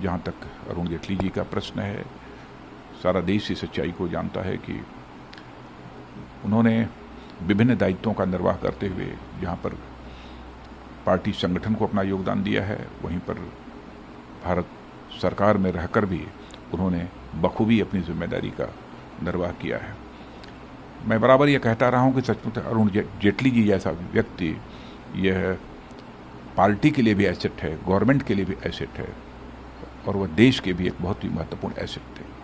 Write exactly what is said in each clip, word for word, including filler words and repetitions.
जहाँ तक अरुण जेटली जी का प्रश्न है, सारा देश इस सच्चाई को जानता है कि उन्होंने विभिन्न दायित्वों का निर्वाह करते हुए जहाँ पर पार्टी संगठन को अपना योगदान दिया है, वहीं पर भारत सरकार में रहकर भी उन्होंने बखूबी अपनी जिम्मेदारी का निर्वाह किया है। मैं बराबर ये कहता रहा हूँ कि सचमुच अरुण जेटली जी जैसा व्यक्ति यह पार्टी के लिए भी एसेट है, गवर्नमेंट के लिए भी एसेट है, और वह देश के भी एक बहुत ही महत्वपूर्ण एसेट थे।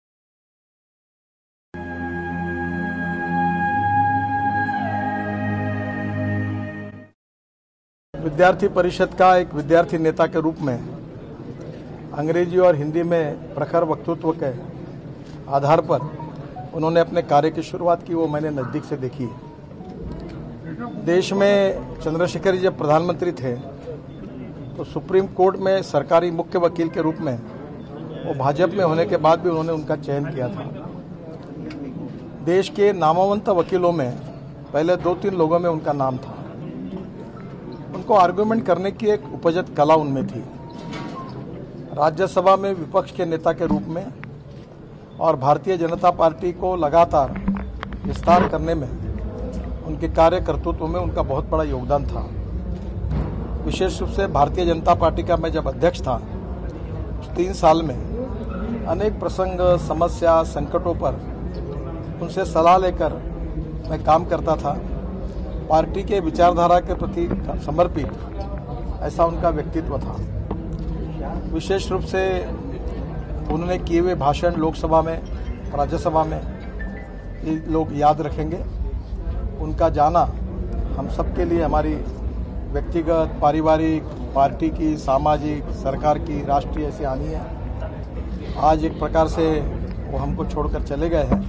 विद्यार्थी परिषद का एक विद्यार्थी नेता के रूप में अंग्रेजी और हिंदी में प्रखर वक्तृत्व के आधार पर उन्होंने अपने कार्य की शुरुआत की, वो मैंने नज़दीक से देखी है। देश में चंद्रशेखर जी जब प्रधानमंत्री थे तो सुप्रीम कोर्ट में सरकारी मुख्य वकील के रूप में वो भाजपा में होने के बाद भी उन्होंने उनका चयन किया था। देश के नामवंत वकीलों में पहले दो तीन लोगों में उनका नाम था। उनको आर्गुमेंट करने की एक उपजत कला उनमें थी। राज्यसभा में विपक्ष के नेता के रूप में और भारतीय जनता पार्टी को लगातार विस्तार करने में उनके कार्य कर्तृत्व में उनका बहुत बड़ा योगदान था। विशेष रूप से भारतीय जनता पार्टी का मैं जब अध्यक्ष था उस तीन साल में अनेक प्रसंग, समस्या, संकटों पर उनसे सलाह लेकर मैं काम करता था। पार्टी के विचारधारा के प्रति समर्पित ऐसा उनका व्यक्तित्व था। विशेष रूप से उन्होंने किए हुए भाषण लोकसभा में, राज्यसभा में ये लोग याद रखेंगे। उनका जाना हम सबके लिए हमारी व्यक्तिगत, पारिवारिक, पार्टी की, सामाजिक, सरकार की, राष्ट्रीय ऐसी हानि है। आज एक प्रकार से वो हमको छोड़कर चले गए हैं।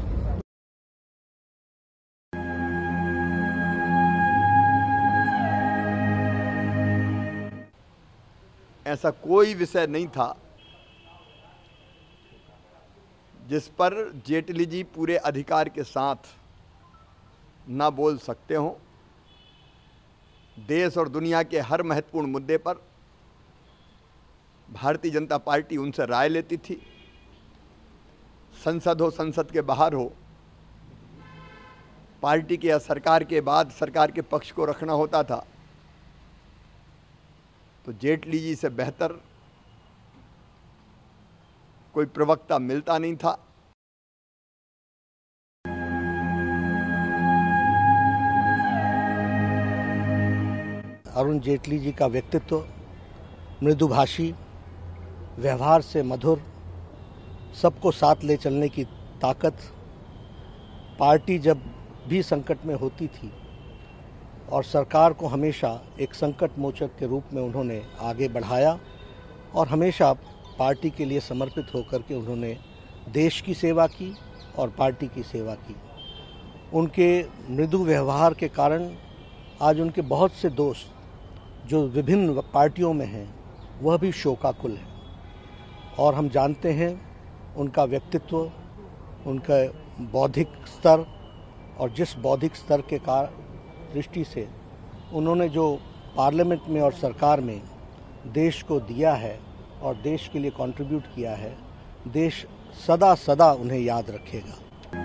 ऐसा कोई विषय नहीं था जिस पर जेटली जी पूरे अधिकार के साथ ना बोल सकते हों। देश और दुनिया के हर महत्वपूर्ण मुद्दे पर भारतीय जनता पार्टी उनसे राय लेती थी। संसद हो, संसद के बाहर हो, पार्टी के या सरकार के बाद सरकार के पक्ष को रखना होता था तो जेटली जी से बेहतर कोई प्रवक्ता मिलता नहीं था। अरुण जेटली जी का व्यक्तित्व मृदुभाषी, व्यवहार से मधुर, सबको साथ ले चलने की ताकत, पार्टी जब भी संकट में होती थी और सरकार को हमेशा एक संकट मोचक के रूप में उन्होंने आगे बढ़ाया और हमेशा पार्टी के लिए समर्पित होकर के उन्होंने देश की सेवा की और पार्टी की सेवा की। उनके मृदु व्यवहार के कारण आज उनके बहुत से दोस्त जो विभिन्न पार्टियों में हैं वह भी शोकाकुल हैं। और हम जानते हैं उनका व्यक्तित्व, उनका बौद्धिक स्तर और जिस बौद्धिक स्तर के कारण दृष्टि से उन्होंने जो पार्लियामेंट में और सरकार में देश को दिया है और देश के लिए कंट्रीब्यूट किया है, देश सदा सदा उन्हें याद रखेगा।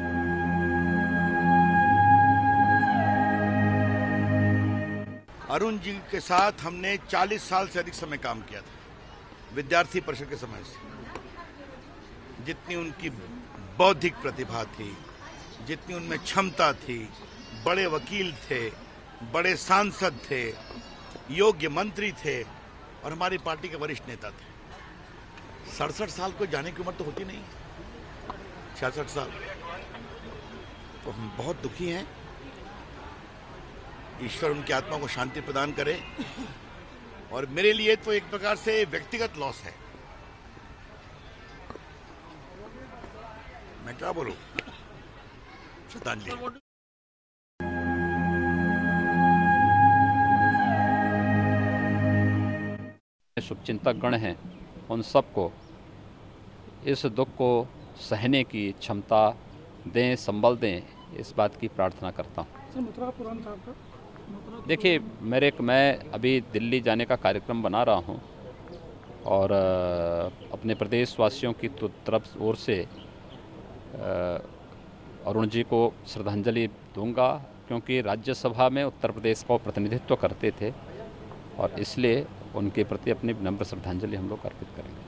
अरुण जी के साथ हमने चालीस साल से अधिक समय काम किया था, विद्यार्थी परिषद के समय से। जितनी उनकी बौद्धिक प्रतिभा थी, जितनी उनमें क्षमता थी, बड़े वकील थे, बड़े सांसद थे, योग्य मंत्री थे और हमारी पार्टी के वरिष्ठ नेता थे। सड़सठ साल को जाने की उम्र तो होती नहीं, छियासठ साल। तो हम बहुत दुखी हैं। ईश्वर उनकी आत्मा को शांति प्रदान करे। और मेरे लिए तो एक प्रकार से व्यक्तिगत लॉस है। मैं क्या बोलूं? श्रद्धांजलि। शुभचिंतक गण हैं, उन सबको इस दुख को सहने की क्षमता दें, संबल दें, इस बात की प्रार्थना करता हूँ। देखिए, मेरे मैं अभी दिल्ली जाने का कार्यक्रम बना रहा हूँ और अपने प्रदेश वासियों की तो तरफ ओर से अरुण जी को श्रद्धांजलि दूंगा, क्योंकि राज्यसभा में उत्तर प्रदेश का प्रतिनिधित्व करते थे और इसलिए उनके प्रति अपनी विनम्र श्रद्धांजलि हम लोग अर्पित करेंगे।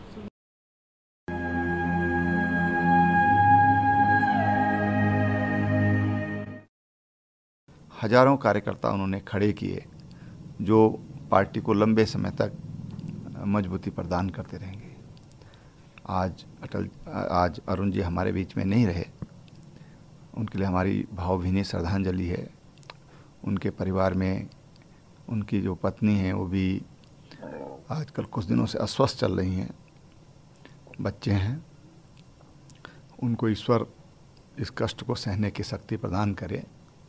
हजारों कार्यकर्ता उन्होंने खड़े किए जो पार्टी को लंबे समय तक मजबूती प्रदान करते रहेंगे। आज अटल आज अरुण जी हमारे बीच में नहीं रहे, उनके लिए हमारी भावभीनी श्रद्धांजलि है। उनके परिवार में उनकी जो पत्नी है वो भी आजकल कुछ दिनों से अस्वस्थ चल रही हैं, बच्चे हैं। उनको ईश्वर इस कष्ट को सहने की शक्ति प्रदान करे।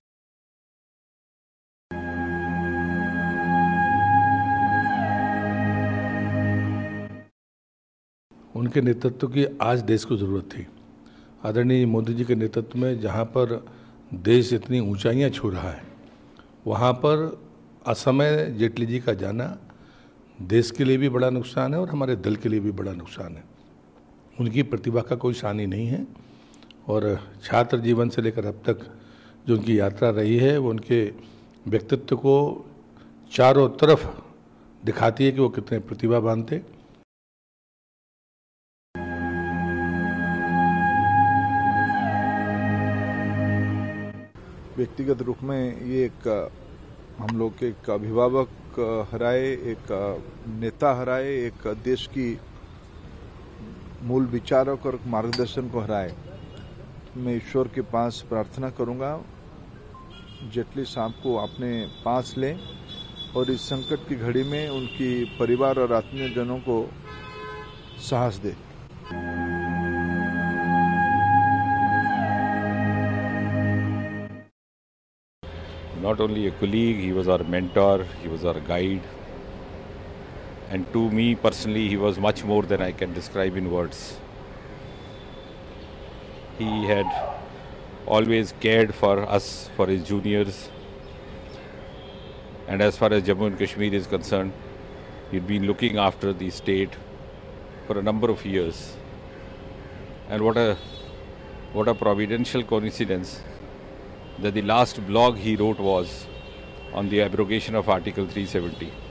उनके नेतृत्व की आज देश को ज़रूरत थी। आदरणीय मोदी जी के नेतृत्व में जहाँ पर देश इतनी ऊंचाइयाँ छू रहा है, वहाँ पर असमय जेटली जी का जाना देश के लिए भी बड़ा नुकसान है और हमारे दल के लिए भी बड़ा नुकसान है। उनकी प्रतिभा का कोई शानी नहीं है और छात्र जीवन से लेकर अब तक जो उनकी यात्रा रही है वो उनके व्यक्तित्व को चारों तरफ दिखाती है कि वो कितने प्रतिभावान थे। व्यक्तिगत रूप में ये एक हम लोग के एक अभिभावक हराए, एक नेता हराए, एक देश की मूल विचारक और मार्गदर्शन को हराए। मैं ईश्वर के पास प्रार्थना करूंगा जेटली साहब को अपने पास लें और इस संकट की घड़ी में उनकी परिवार और आत्मीयजनों को साहस दे। Not only a colleague, he was our mentor, he was our guide. And to me personally, he was much more than I can describe in words. He had always cared for us, for his juniors. And as far as Jammu and Kashmir is concerned, he'd been looking after the state for a number of years. And what a, what a providential coincidence that the last blog he wrote was on the abrogation of Article three seventy.